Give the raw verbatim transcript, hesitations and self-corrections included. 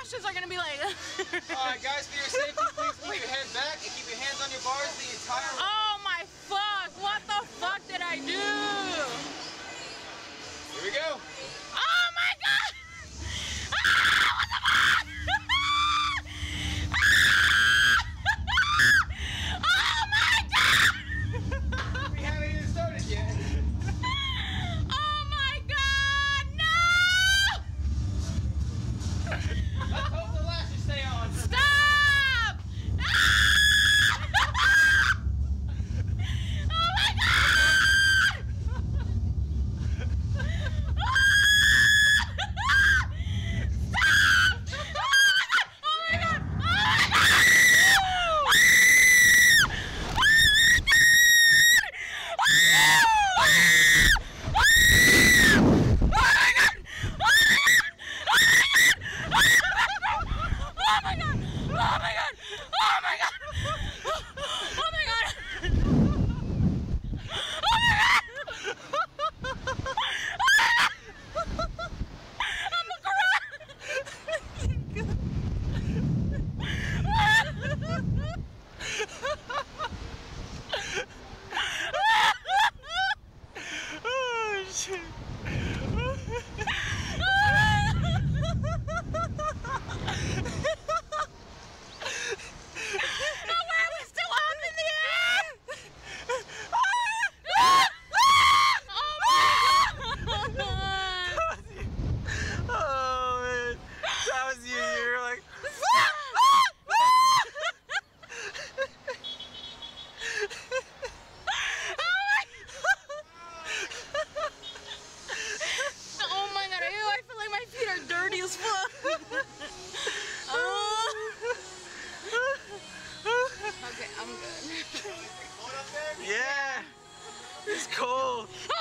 questions are gonna be like. Alright guys, for your safety, please keep your head back and keep your hands on your bars the entire way. Oh my fuck! What the fuck did I do? Here we go. Oh my god! Ah, what the fuck? Oh my god! We haven't even started yet. Oh my god! No! Let's hope the lashes stay on. Stop! Oh my god! Yeah, it's cold.